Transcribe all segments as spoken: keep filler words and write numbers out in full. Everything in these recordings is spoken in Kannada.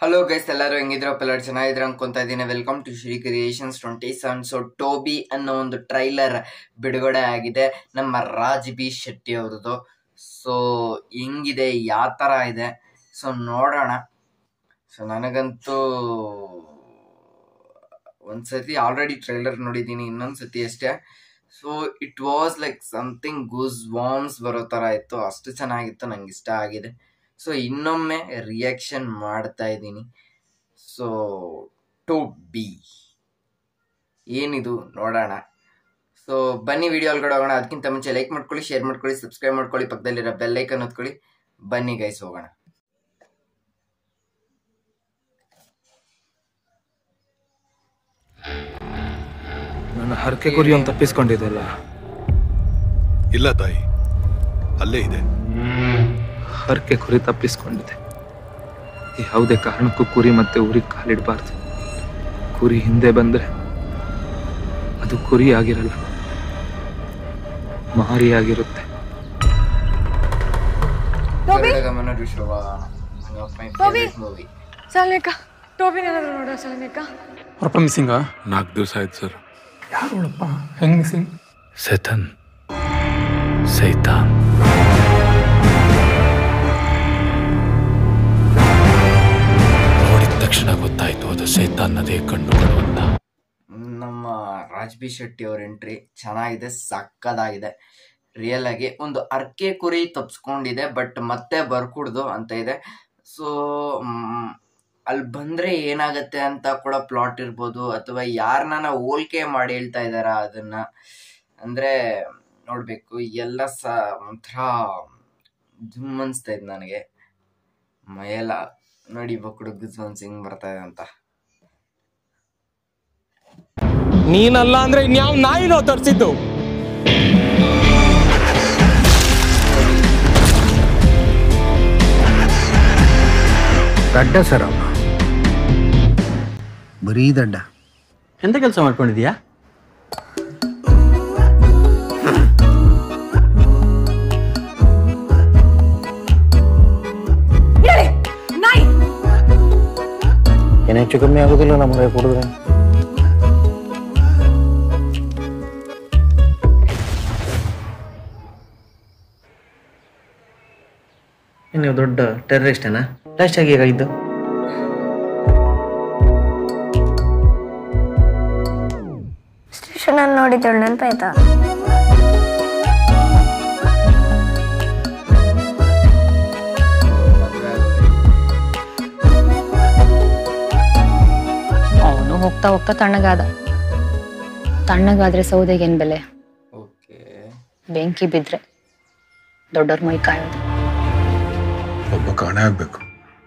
ಹಲೋ ಗೈಸ್, ಎಲ್ಲರೂ ಹೆಂಗಿದ್ರಪ್ಪ? ಎಲ್ಲರೂ ಚೆನ್ನಾಗಿದ್ರು ಅನ್ಕೊಂತ ಇದ್ದೀನಿ. Welcome to Shri creations twenty seven. So Toby ಅನ್ನೋ ಒಂದು ಟ್ರೈಲರ್ ಬಿಡುಗಡೆ ಆಗಿದೆ ನಮ್ಮ ರಾಜ್ ಬಿ ಶೆಟ್ಟಿ ಅವ್ರದ್ದು. ಸೊ ಹೆಂಗಿದೆ, ಯಾವ ಥರ ಇದೆ, ಸೊ ನೋಡೋಣ. ಸೊ ನನಗಂತೂ ಒಂದ್ಸತಿ ಆಲ್ರೆಡಿ ಟ್ರೈಲರ್ ನೋಡಿದ್ದೀನಿ, ಇನ್ನೊಂದು ಸತಿ ಅಷ್ಟೇ. So it was like something goosebumps ಬರೋ ಥರ ಇತ್ತು, ಅಷ್ಟು ಚೆನ್ನಾಗಿತ್ತು, ನಂಗೆ ಇಷ್ಟ ಆಗಿದೆ. ಸೊ ಇನ್ನೊಮ್ಮೆ ರಿಯಾಕ್ಷನ್ ಮಾಡ್ತಾ ಇದ್ದೀನಿ. ಸೊ ಟೋಬಿ ಏನಿದು ನೋಡೋಣ. ಸೊ ಬನ್ನಿ ವಿಡಿಯೋ ಒಳಗಡೆ ಹೋಗೋಣ. ಅದಕ್ಕಿಂತ ಮುಂಚೆ ಲೈಕ್ ಮಾಡ್ಕೊಳ್ಳಿ, ಶೇರ್ ಮಾಡ್ಕೊಳ್ಳಿ, ಸಬ್ಸ್ಕ್ರೈಬ್ ಮಾಡ್ಕೊಳ್ಳಿ, ಪಕ್ಕದಲ್ಲಿರೋ ಬೆಲ್ ಐಕನ್ ಒತ್ಕೊಳ್ಳಿ. ಬನ್ನಿ ಗೈಸ್ ಹೋಗೋಣ. ನನ್ನ ಹರಕೆ ಗುರಿಯನ್ನು ತಪ್ಪಿಸ್ಕೊಂಡಿದ್ದೆಲ್ಲ ಇಲ್ಲ ತಾಯಿ, ಅಲ್ಲೇ ಇದೆ. ಹರಕೆ ಕುರಿ ತಪ್ಪಿಸ್ಕೊಂಡಿದೆ. ಯಾವುದೇ ಕಾರಣಕ್ಕೂ ಕುರಿ ಮತ್ತೆ ಊರಿಗೆ ಕಾಲಿಡಬಾರ್ದು. ಕುರಿ ಹಿಂದೆ ಬಂದ್ರೆ ಅದು ಕುರಿ ಆಗಿರಲ್ಲ, ಮಾರಿಯಾಗಿರುತ್ತೆ. ಹೊರಪ ಮಿಸ್ಸಿಂಗ ನಾಲ್ಕು ದಿವಸ ಆಯ್ತು ಸರ್. ಯಾರು ಅವಳಪ್ಪ? ಹೆಂಗ್ ಮಿಸ್ಸಿಂಗ್? ಸೈತಾನ್ ಸೈತಾನ್ ನೋಡಿದ ತಕ್ಷಣ ಗೊತ್ತಾಯ್ತು ಅದು ಸೈತಾನ್ನದೇ ಕಣ್ಣುಗಳು ಅಂತ. ನಮ್ಮ ರಾಜ್ ಬಿ ಶೆಟ್ಟಿ ಅವ್ರ ಎಂಟ್ರಿ ಚೆನ್ನಾಗಿದೆ, ಸಕ್ಕದಾಗಿದೆ. ರಿಯಲ್ ಆಗಿ ಒಂದು ಅರ್ಕೆ ಕುರಿ ತಪ್ಸ್ಕೊಂಡಿದೆ, ಬಟ್ ಮತ್ತೆ ಬರ್ಕೂಡ್ದು ಅಂತ ಇದೆ. ಸೊ ಅಲ್ಲಿ ಬಂದ್ರೆ ಏನಾಗತ್ತೆ ಅಂತ ಕೂಡ ಪ್ಲಾಟ್ ಇರ್ಬೋದು, ಅಥವಾ ಯಾರನ್ನ ಹೋಲಿಕೆ ಮಾಡಿ ಹೇಳ್ತಾ ಇದಾರ ಅದನ್ನ, ಅಂದ್ರೆ ನೋಡ್ಬೇಕು. ಎಲ್ಲ ಸ ಒಂಥರ ಜುಮ್ ಅನ್ಸ್ತಾ ಇದ್ ನನಗೆ, ಮೈಯೆಲ್ಲ ನೋಡಿ ಬಕ್ಕಡು ಗುಜ್ ಮನ್ಸ್ ಹಿಂಗ್ ಬರ್ತಾ ಇದೆ ಅಂತ. ನೀನಲ್ಲ ಅಂದ್ರೆ ಇನ್ಯಾವ ನಾಯಿನೋ ತರ್ಸಿದ್ದು? ದಡ್ಡ ಸರ್ ಅವ, ಬರೀ ದಡ್ಡ. ಎಂತ ಕೆಲಸ ಮಾಡ್ಕೊಂಡಿದ್ಯಾ? ಏನು ಹೆಚ್ಚು ಕಮ್ಮಿ ಆಗೋದಿಲ್ಲ ನಮಗೆ ಕೊಡಿದ್ರೆ. ನೀವು ದೊಡ್ಡ ಟೆರರಿಸ್ಟೇನಾ? ಲಾಸ್ಟ್ ಆಗಿ ಹೇಗಾಗಿದ್ದು? ಸ್ಟೇಷನ್ ಅಲ್ಲಿ ನೋಡಿದ್ದಳು, ನೆನಪಾಯ್ತಾ? ಅವನು ಹೋಗ್ತಾ ಹೋಗ್ತಾ ತಣ್ಣಗಾದ. ತಣ್ಣಗಾದ್ರೆ ಸೌದೆಗೇನ್ ಬೆಲೆ? ಬೆಂಕಿ ಬಿದ್ರೆ ದೊಡ್ಡವ್ರ ಮೈ ಕಾಯೋದು. ಒಬ್ಬ ಕಾಣೆ ಆಗ್ಬೇಕು.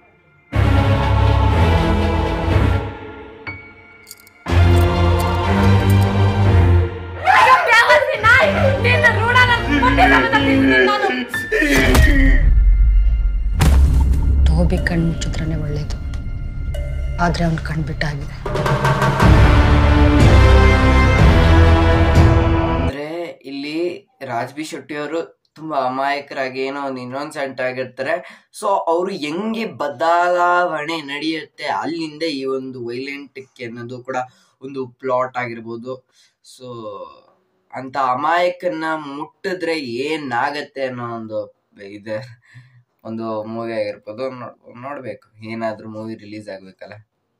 ಟೋಬಿ ಕಣ್ಣು ಮುಚ್ಚಿದ್ರನೆ ಒಳ್ಳೇದು, ಆದ್ರೆ ಅವ್ನು ಕಣ್ಬಿಟ್ಟಾಗಿದೆ. ಅಂದ್ರೆ ಇಲ್ಲಿ ರಾಜ್ ಬಿ ಶೆಟ್ಟಿ ಅವರು ತುಂಬಾ ಅಮಾಯಕರಾಗಿ ಏನೋ ಒಂದು ಇನ್ನೊಂದ್ಸೆಂಟ್ ಆಗಿರ್ತಾರೆ. ಸೊ ಅವರು ಹೆಂಗೆ ಬದಲಾವಣೆ ನಡೆಯುತ್ತೆ ಅಲ್ಲಿಂದ ಈ ಒಂದು ವೈಲೆಂಟ್ ಅನ್ನೋದು ಕೂಡ ಒಂದು ಪ್ಲಾಟ್ ಆಗಿರ್ಬೋದು. ಸೊ ಅಂತ ಅಮಾಯಕನ್ನ ಮುಟ್ಟಿದ್ರೆ ಏನಾಗತ್ತೆ ಅನ್ನೋ ಒಂದು ಇದೆ, ಒಂದು ಮೂವಿ ಆಗಿರ್ಬೋದು. ನೋಡ್ ನೋಡ್ಬೇಕು, ಏನಾದ್ರೂ ಮೂವಿ ರಿಲೀಸ್ ಆಗ್ಬೇಕಲ್ಲ.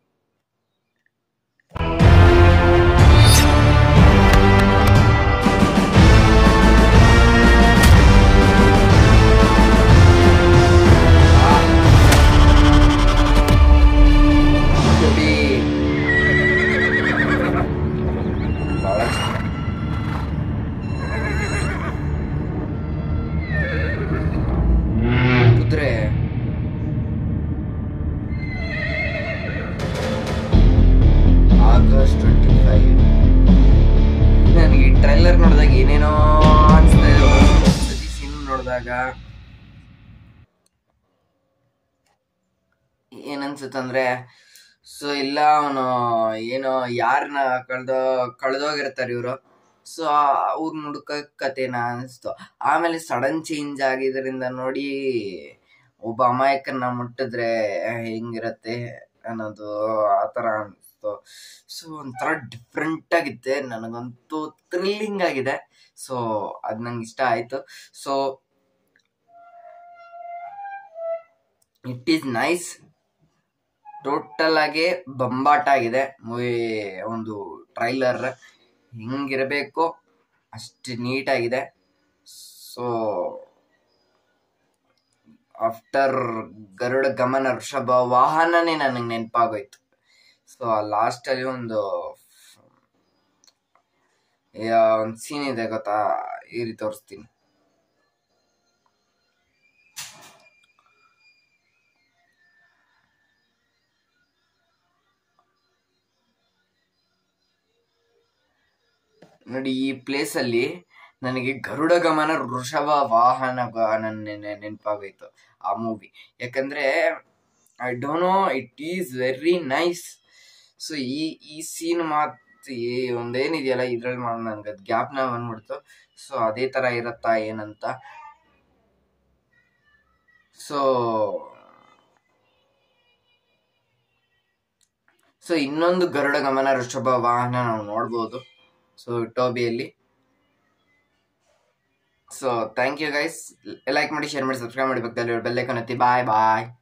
ಕುದುರೆ ಆಗಸ್ಟ್ ಟ್ವೆಂಟಿ ಫೈವ್. ನನಗೆ ಈ ಟ್ರೈಲರ್ ನೋಡಿದಾಗ ಏನೇನೋ ಅನ್ಸ್ತಾ ಇದೆ. ಸೀನ್ ನೋಡಿದಾಗ ಏನನ್ಸುತ್ತಂದ್ರೆ, ಸೊ ಇಲ್ಲ ಅವನು ಏನೋ ಯಾರನ್ನ ಕಳ್ದೋ ಕಳೆದೋಗಿರ್ತಾರೆ ಇವರು. ಸೊ ಅವ್ರ ಹುಡುಕ ಕತೆನ ಅನಿಸ್ತು. ಆಮೇಲೆ ಸಡನ್ ಚೇಂಜ್ ಆಗಿದ್ರಿಂದ ನೋಡಿ ಒಬ್ಬ ಅಮಾಯಕನ್ನ ಮುಟ್ಟಿದ್ರೆ ಹೆಂಗಿರತ್ತೆ ಅನ್ನೋದು ಆ ಥರ ಅನಿಸ್ತು. ಸೊ ಒಂಥರ ಡಿಫ್ರೆಂಟ್ ಆಗಿದೆ, ನನಗಂತೂ ಥ್ರಿಲ್ಲಿಂಗ್ ಆಗಿದೆ. ಸೊ ಅದು ನಂಗೆ ಇಷ್ಟ ಆಯಿತು. So it is nice. Total ಆಗಿ ಬಂಬಾಟ ಆಗಿದೆ ಮೂವಿ. ಒಂದು ಟ್ರೈಲರ್ ಹಿಂಗಿರಬೇಕು ಅಷ್ಟು ನೀಟಾಗಿದೆ. ಸೊ ಆಫ್ಟರ್ ಗರುಡ ಗಮನ ವೃಷಭ ವಾಹನನೇ ನನಗೆ ನೆನಪಾಗೋಯ್ತು. ಸೊ ಆ ಲಾಸ್ಟಲ್ಲಿ ಒಂದು ಒಂದು ಸೀನ್ ಇದೆ ಗೊತ್ತಾ, ಈ ರೀತಿ ತೋರಿಸ್ತೀನಿ. ನೋಡಿ, ಈ ಪ್ಲೇಸ್ ಅಲ್ಲಿ ನನಗೆ ಗರುಡ ಗಮನ ವೃಷಭ ವಾಹನ ನನ್ನ ನೆನಪಾಗೋಯ್ತು ಆ ಮೂವಿ. ಯಾಕಂದ್ರೆ I don't know, it is very nice. So ಈ ಈ ಸೀನ್ ಮಾತು ಒಂದೇನಿದೆಯಲ್ಲ ಇದ್ರಲ್ಲಿ ನನ್ಗೆ ಅದು ಗ್ಯಾಪ್ನ ಬಂದ್ಬಿಡ್ತು. ಸೊ ಅದೇ ತರ ಇರತ್ತಾ ಏನಂತ. ಸೊ ಸೊ ಇನ್ನೊಂದು ಗರುಡ ಗಮನ ವೃಷಭ ವಾಹನ ನಾವು ನೋಡ್ಬೋದು ಸೊ ಟೋಬಿಯಲ್ಲಿ. So thank you guys. Like ಮಾಡಿ, ಶೇರ್ ಮಾಡಿ, ಸಬ್ಸ್ಕ್ರೈಬ್ ಮಾಡಿ, ಪಕ್ಕದಲ್ಲಿ ಬೆಲ್ ಐಕಾನ್ ಒತ್ತಿ. ಬಾಯ್ ಬಾಯ್.